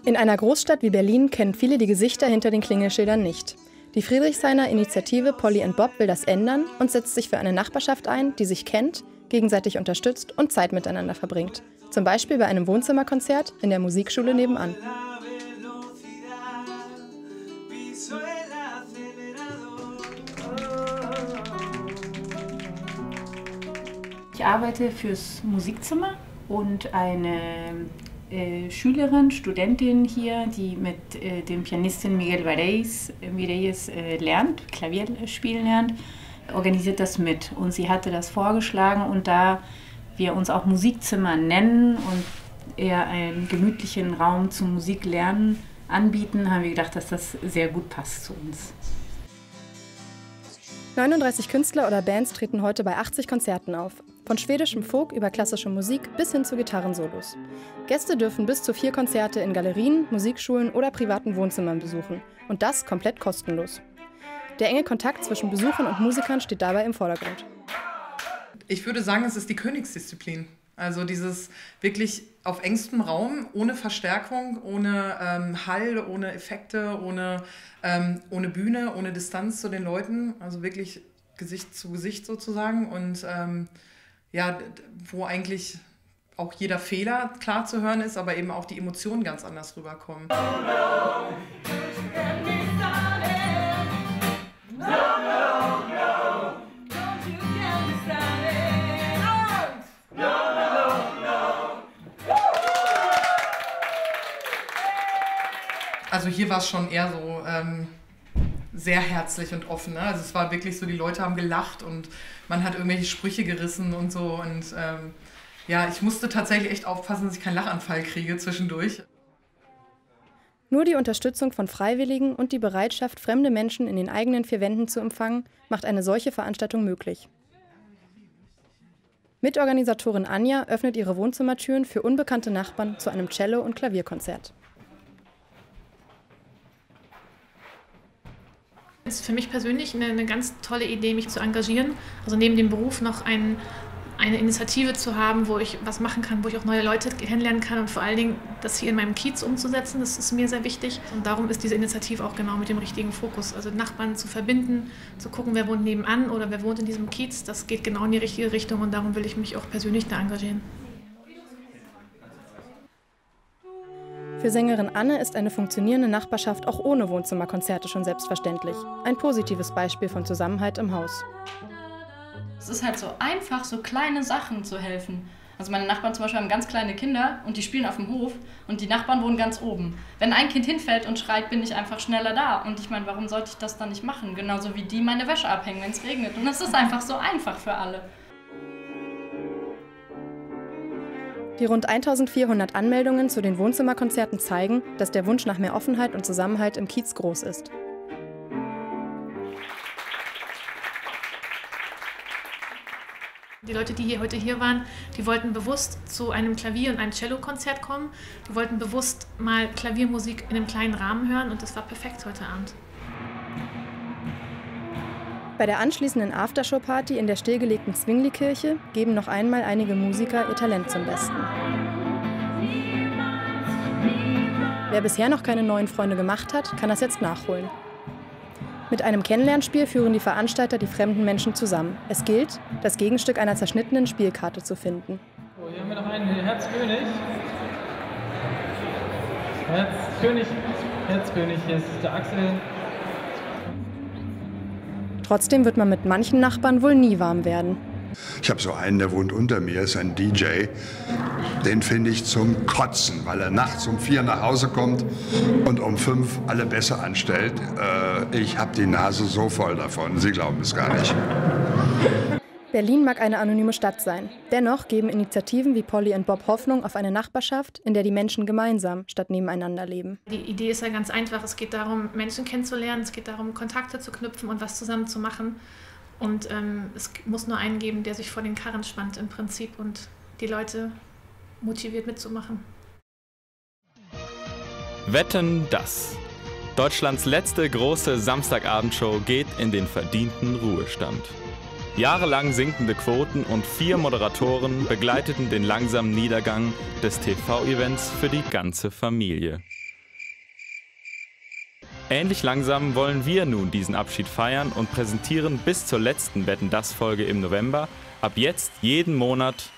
In einer Großstadt wie Berlin kennen viele die Gesichter hinter den Klingelschildern nicht. Die Friedrichshainer Initiative Polly and Bob will das ändern und setzt sich für eine Nachbarschaft ein, die sich kennt, gegenseitig unterstützt und Zeit miteinander verbringt. Zum Beispiel bei einem Wohnzimmerkonzert in der Musikschule nebenan. Ich arbeite fürs Musikzimmer und eine Schülerin, Studentin hier, die mit dem Pianisten Miguel Vareyes lernt, Klavier spielen lernt, organisiert das mit. Und sie hatte das vorgeschlagen, und da wir uns auch Musikzimmer nennen und eher einen gemütlichen Raum zum Musiklernen anbieten, haben wir gedacht, dass das sehr gut passt zu uns. 39 Künstler oder Bands treten heute bei 80 Konzerten auf. Von schwedischem Folk über klassische Musik bis hin zu Gitarrensolos. Gäste dürfen bis zu 4 Konzerte in Galerien, Musikschulen oder privaten Wohnzimmern besuchen. Und das komplett kostenlos. Der enge Kontakt zwischen Besuchern und Musikern steht dabei im Vordergrund. Ich würde sagen, es ist die Königsdisziplin. Also dieses wirklich auf engstem Raum, ohne Verstärkung, ohne Hall, ohne Effekte, ohne Bühne, ohne Distanz zu den Leuten. Also wirklich Gesicht zu Gesicht sozusagen. Und ja, wo eigentlich auch jeder Fehler klar zu hören ist, aber eben auch die Emotionen ganz anders rüberkommen. Also hier war es schon eher so sehr herzlich und offen. Ne? Also es war wirklich so, die Leute haben gelacht und man hat irgendwelche Sprüche gerissen und so. Und ja, ich musste tatsächlich echt aufpassen, dass ich keinen Lachanfall kriege zwischendurch. Nur die Unterstützung von Freiwilligen und die Bereitschaft, fremde Menschen in den eigenen 4 Wänden zu empfangen, macht eine solche Veranstaltung möglich. Mitorganisatorin Anja öffnet ihre Wohnzimmertüren für unbekannte Nachbarn zu einem Cello- und Klavierkonzert. Es ist für mich persönlich eine ganz tolle Idee, mich zu engagieren. Also neben dem Beruf noch eine Initiative zu haben, wo ich was machen kann, wo ich auch neue Leute kennenlernen kann und vor allen Dingen das hier in meinem Kiez umzusetzen, das ist mir sehr wichtig. Und darum ist diese Initiative auch genau mit dem richtigen Fokus. Also Nachbarn zu verbinden, zu gucken, wer wohnt nebenan oder wer wohnt in diesem Kiez, das geht genau in die richtige Richtung und darum will ich mich auch persönlich da engagieren. Für Sängerin Anne ist eine funktionierende Nachbarschaft auch ohne Wohnzimmerkonzerte schon selbstverständlich. Ein positives Beispiel von Zusammenhalt im Haus. Es ist halt so einfach, so kleine Sachen zu helfen. Also meine Nachbarn zum Beispiel haben ganz kleine Kinder und die spielen auf dem Hof und die Nachbarn wohnen ganz oben. Wenn ein Kind hinfällt und schreit, bin ich einfach schneller da. Und ich meine, warum sollte ich das dann nicht machen? Genauso wie die meine Wäsche abhängen, wenn es regnet. Und es ist einfach so einfach für alle. Die rund 1400 Anmeldungen zu den Wohnzimmerkonzerten zeigen, dass der Wunsch nach mehr Offenheit und Zusammenhalt im Kiez groß ist. Die Leute, die heute hier waren, die wollten bewusst zu einem Klavier- und einem Cello-Konzert kommen. Die wollten bewusst mal Klaviermusik in einem kleinen Rahmen hören und das war perfekt heute Abend. Bei der anschließenden Aftershow-Party in der stillgelegten Zwingli-Kirche geben noch einmal einige Musiker ihr Talent zum Besten. Wer bisher noch keine neuen Freunde gemacht hat, kann das jetzt nachholen. Mit einem Kennenlernspiel führen die Veranstalter die fremden Menschen zusammen. Es gilt, das Gegenstück einer zerschnittenen Spielkarte zu finden. So, hier haben wir noch einen Herzkönig. Herzkönig, hier ist der Axel. Trotzdem wird man mit manchen Nachbarn wohl nie warm werden. Ich habe so einen, der wohnt unter mir, ist ein DJ. Den finde ich zum Kotzen, weil er nachts um 4 nach Hause kommt und um 5 alle besser anstellt. Ich habe die Nase so voll davon, Sie glauben es gar nicht. Berlin mag eine anonyme Stadt sein. Dennoch geben Initiativen wie Polly and Bob Hoffnung auf eine Nachbarschaft, in der die Menschen gemeinsam statt nebeneinander leben. Die Idee ist ja ganz einfach. Es geht darum, Menschen kennenzulernen, es geht darum, Kontakte zu knüpfen und was zusammen zu machen. Und es muss nur einen geben, der sich vor den Karren spannt im Prinzip und die Leute motiviert mitzumachen. Wetten, dass Deutschlands letzte große Samstagabendshow geht in den verdienten Ruhestand. Jahrelang sinkende Quoten und 4 Moderatoren begleiteten den langsamen Niedergang des TV-Events für die ganze Familie. Ähnlich langsam wollen wir nun diesen Abschied feiern und präsentieren bis zur letzten Wetten, dass Folge im November ab jetzt jeden Monat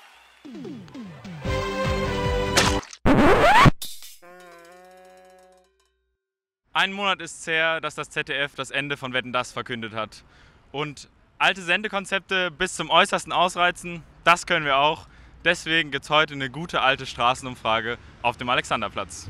Ein Monat ist es her, dass das ZDF das Ende von Wetten, dass verkündet hat. Und alte Sendekonzepte bis zum Äußersten ausreizen, das können wir auch. Deswegen gibt es heute eine gute alte Straßenumfrage auf dem Alexanderplatz.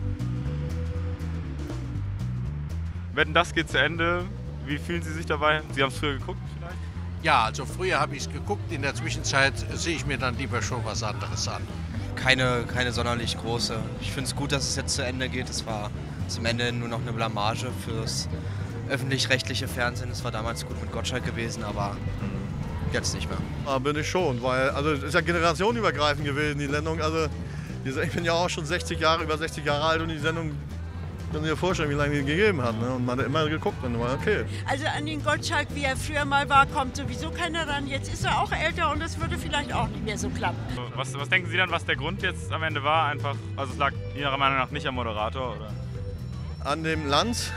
Wetten, dass geht zu Ende. Wie fühlen Sie sich dabei? Sie haben es früher geguckt vielleicht? Ja, also früher habe ich es geguckt. In der Zwischenzeit sehe ich mir dann lieber schon was anderes an. Keine sonderlich große. Ich finde es gut, dass es jetzt zu Ende geht. Es war zum Ende nur noch eine Blamage fürs öffentlich-rechtliche Fernsehen. Es war damals gut mit Gottschalk gewesen, aber jetzt nicht mehr. Da bin ich schon, weil es ist ja generationenübergreifend gewesen, die Sendung. Also, ich bin ja auch schon über 60 Jahre alt und die Sendung, können Sie sich vorstellen, wie lange die gegeben hat. Ne? Und man hat immer geguckt und war okay. Also an den Gottschalk, wie er früher mal war, kommt sowieso keiner ran. Jetzt ist er auch älter und das würde vielleicht auch nicht mehr so klappen. Was denken Sie dann, was der Grund jetzt am Ende war? Einfach, also es lag Ihrer Meinung nach nicht am Moderator, oder? An dem Lanz.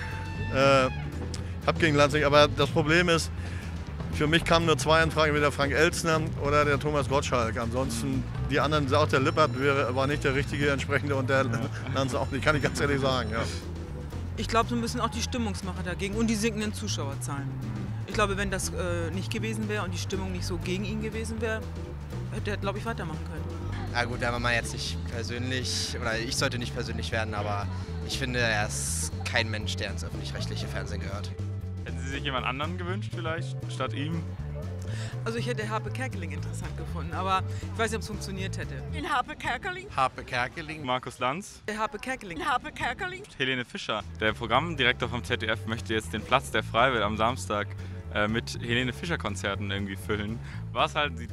Ich habe gegen Lanz nicht, aber das Problem ist, für mich kamen nur 2 Anfragen, entweder Frank Elstner oder der Thomas Gottschalk. Ansonsten, die anderen, auch der Lippert war nicht der richtige entsprechende und der Lanz auch nicht, kann ich ganz ehrlich sagen. Ja. Ich glaube, so müssen auch die Stimmungsmacher dagegen und die sinkenden Zuschauerzahlen. Ich glaube, wenn das nicht gewesen wäre und die Stimmung nicht so gegen ihn gewesen wäre, hätte er, glaube ich, weitermachen können. Ja gut, da war man jetzt nicht persönlich, oder ich sollte nicht persönlich werden, aber ich finde, er ist kein Mensch, der ins öffentlich-rechtliche Fernsehen gehört. Hätten Sie sich jemand anderen gewünscht vielleicht, statt ihm? Also ich hätte Harpe Kerkeling interessant gefunden, aber ich weiß nicht, ob es funktioniert hätte. In Harpe Kerkeling? Harpe Kerkeling. Markus Lanz. Harpe Kerkeling. Harpe Kerkeling. Helene Fischer. Der Programmdirektor vom ZDF möchte jetzt den Platz der Freiwelt am Samstag mit Helene Fischer Konzerten irgendwie füllen. Was halten Sie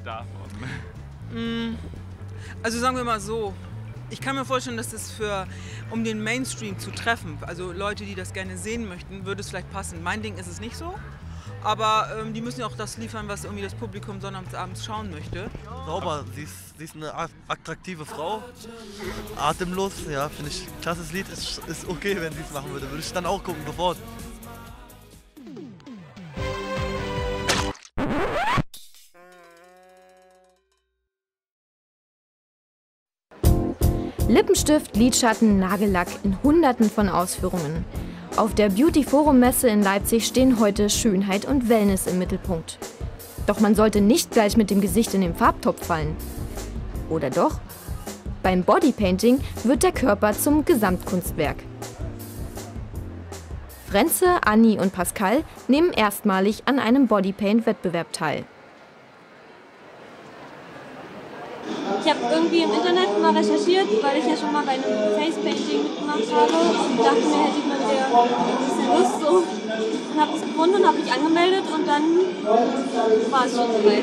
davon? Also sagen wir mal so, ich kann mir vorstellen, dass das um den Mainstream zu treffen, also Leute, die das gerne sehen möchten, würde es vielleicht passen. Mein Ding ist es nicht so, aber die müssen ja auch das liefern, was irgendwie das Publikum sonnabends schauen möchte. Sauber, sie ist eine attraktive Frau, atemlos, ja, finde ich, klasses Lied, ist okay, wenn sie es machen würde ich dann auch gucken, sofort. Lippenstift, Lidschatten, Nagellack in Hunderten von Ausführungen. Auf der Beauty Forum Messe in Leipzig stehen heute Schönheit und Wellness im Mittelpunkt. Doch man sollte nicht gleich mit dem Gesicht in den Farbtopf fallen. Oder doch? Beim Bodypainting wird der Körper zum Gesamtkunstwerk. Frenze, Anni und Pascal nehmen erstmalig an einem Bodypaint-Wettbewerb teil. Ich habe irgendwie im Internet mal recherchiert, weil ich ja schon mal bei einem Facepainting mitgemacht habe und dachte mir, hätte ich mal wieder ein bisschen Lust so. Und habe es gefunden und habe mich angemeldet und dann war es schon soweit.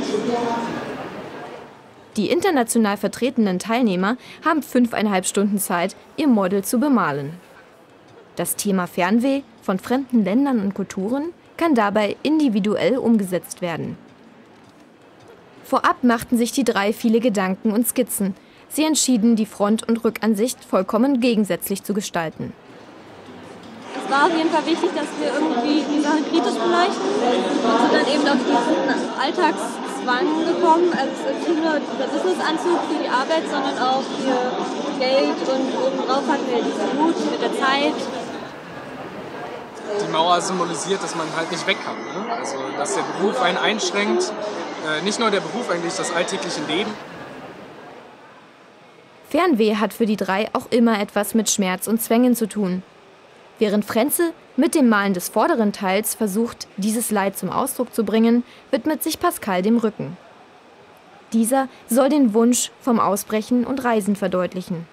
Die international vertretenen Teilnehmer haben 5,5 Stunden Zeit, ihr Model zu bemalen. Das Thema Fernweh von fremden Ländern und Kulturen kann dabei individuell umgesetzt werden. Vorab machten sich die 3 viele Gedanken und Skizzen. Sie entschieden, die Front- und Rückansicht vollkommen gegensätzlich zu gestalten. Es war auf jeden Fall wichtig, dass wir irgendwie die Sache kritisch beleuchten und sind dann eben auf diesen Alltagszwang gekommen. Also es ist nicht nur dieser Businessanzug für die Arbeit, sondern auch für Geld und obendrauf hatten wir diesen Hut mit der Zeit. Die Mauer symbolisiert, dass man halt nicht weg kann. Ne? Also dass der Beruf einen einschränkt. Nicht nur der Beruf, eigentlich das alltägliche Leben. Fernweh hat für die 3 auch immer etwas mit Schmerz und Zwängen zu tun. Während Frenze mit dem Malen des vorderen Teils versucht, dieses Leid zum Ausdruck zu bringen, widmet sich Pascal dem Rücken. Dieser soll den Wunsch vom Ausbrechen und Reisen verdeutlichen.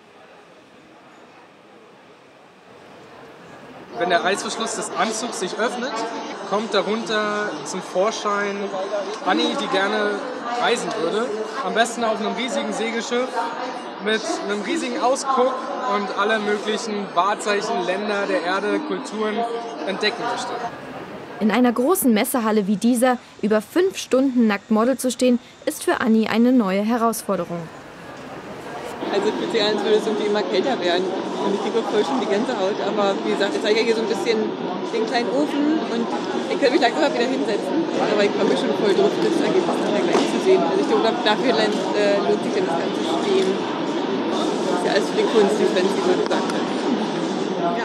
Wenn der Reißverschluss des Anzugs sich öffnet, kommt darunter zum Vorschein Anni, die gerne reisen würde. Am besten auf einem riesigen Segelschiff mit einem riesigen Ausguck und alle möglichen Wahrzeichen, Länder der Erde, Kulturen entdecken möchte. In einer großen Messehalle wie dieser über 5 Stunden nackt Model zu stehen, ist für Anni eine neue Herausforderung. Also es fühlt sich an, als würde es irgendwie immer kälter werden. Und ich kriege auch voll schon die Gänsehaut. Aber wie gesagt, ich zeige ja hier so ein bisschen den kleinen Ofen und ich kann mich gleich immer wieder hinsetzen. Aber ich freue mich schon voll drauf, das Ergebnis dann gleich zu sehen. Also ich glaube, dafür lohnt sich ja das ganze Stehen. Das ist ja alles für die Kunst, wie Franzi so gesagt hat. Ja.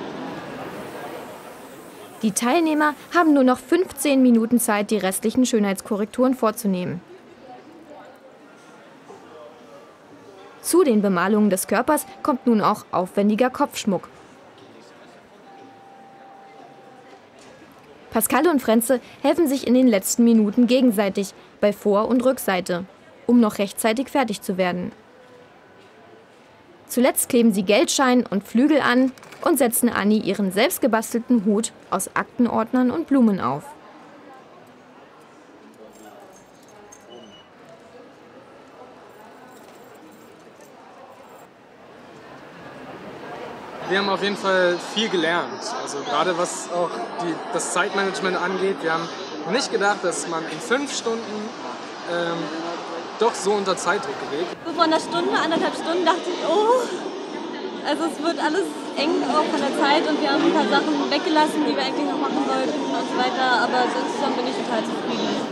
Die Teilnehmer haben nur noch 15 Minuten Zeit, die restlichen Schönheitskorrekturen vorzunehmen. Zu den Bemalungen des Körpers kommt nun auch aufwendiger Kopfschmuck. Pascal und Frenze helfen sich in den letzten Minuten gegenseitig bei Vor- und Rückseite, um noch rechtzeitig fertig zu werden. Zuletzt kleben sie Geldschein und Flügel an und setzen Anni ihren selbstgebastelten Hut aus Aktenordnern und Blumen auf. Wir haben auf jeden Fall viel gelernt, also gerade was auch das Zeitmanagement angeht. Wir haben nicht gedacht, dass man in 5 Stunden doch so unter Zeitdruck gerät. So vor einer Stunde, 1,5 Stunden dachte ich, oh, also es wird alles eng auch von der Zeit und wir haben ein paar Sachen weggelassen, die wir eigentlich noch machen wollten und so weiter, aber insgesamt bin ich total zufrieden.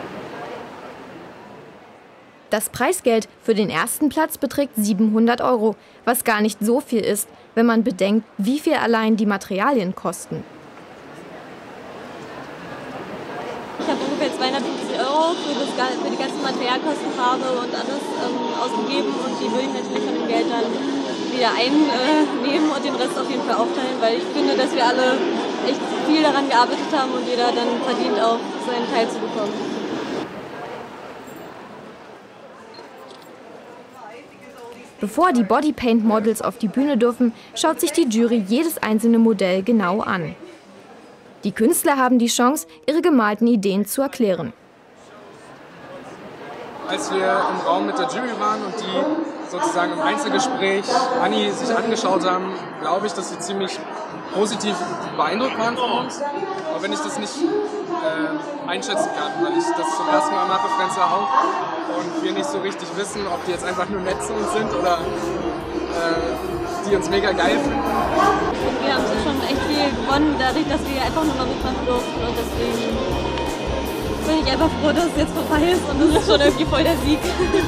Das Preisgeld für den ersten Platz beträgt 700 €, was gar nicht so viel ist, wenn man bedenkt, wie viel allein die Materialien kosten. Ich habe ungefähr 250 € für die ganzen Materialkosten, Farbe und alles ausgegeben und die würde ich natürlich von dem Geld dann wieder einnehmen und den Rest auf jeden Fall aufteilen, weil ich finde, dass wir alle echt viel daran gearbeitet haben und jeder dann verdient auch seinen Teil zu bekommen. Bevor die Bodypaint-Models auf die Bühne dürfen, schaut sich die Jury jedes einzelne Modell genau an. Die Künstler haben die Chance, ihre gemalten Ideen zu erklären. Als wir im Raum mit der Jury waren und die sozusagen im Einzelgespräch Anni sich angeschaut haben, glaube ich, dass sie ziemlich positiv beeindruckt waren von uns. Auch wenn ich das nicht einschätzen kann, weil ich das zum ersten Mal mache, Frenze auch. Und wir nicht so richtig wissen, ob die jetzt einfach nur nett zu uns sind oder die uns mega geil finden. Wir haben schon echt viel gewonnen, dadurch, dass wir einfach nur mal mitmachen durften und deswegen bin ich einfach froh, dass es jetzt vorbei ist und das ist schon irgendwie voll der Sieg.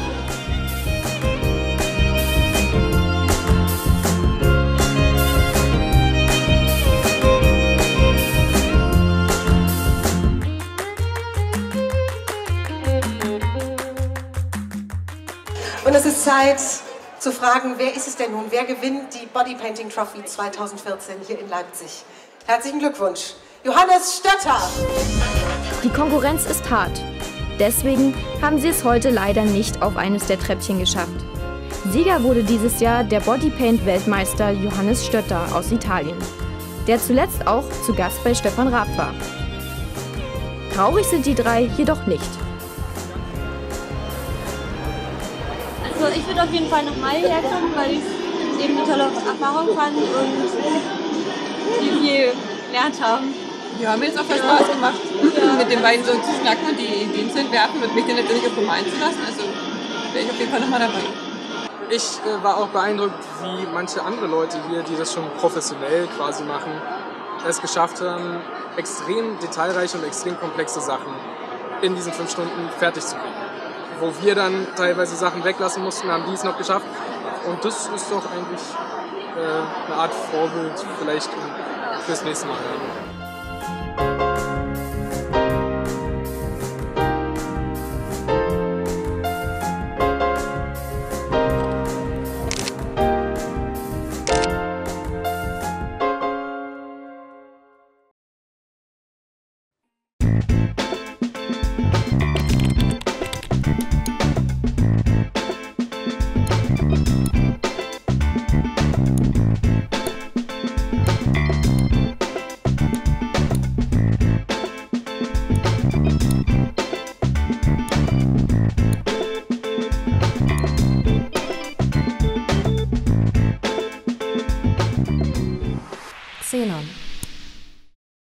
Und es ist Zeit zu fragen, wer ist es denn nun? Wer gewinnt die Bodypainting Trophy 2014 hier in Leipzig? Herzlichen Glückwunsch, Johannes Stötter! Die Konkurrenz ist hart. Deswegen haben sie es heute leider nicht auf eines der Treppchen geschafft. Sieger wurde dieses Jahr der Bodypaint-Weltmeister Johannes Stötter aus Italien, der zuletzt auch zu Gast bei Stefan Raab war. Traurig sind die drei jedoch nicht. Also ich würde auf jeden Fall nochmal hierher kommen, weil ich es eben eine tolle Erfahrung fand und viel gelernt haben. Ja, mir hat es auch viel Spaß gemacht, mit den beiden so zu schnacken und die Ideen zu entwerfen und mich dann natürlich auch bemalen zu lassen. Also wäre ich auf jeden Fall nochmal dabei. Ich war auch beeindruckt, wie manche andere Leute hier, die das schon professionell quasi machen, es geschafft haben, extrem detailreiche und extrem komplexe Sachen in diesen 5 Stunden fertig zu kriegen. Wo wir dann teilweise Sachen weglassen mussten, haben die es noch geschafft. Und das ist doch eigentlich eine Art Vorbild vielleicht fürs nächste Mal.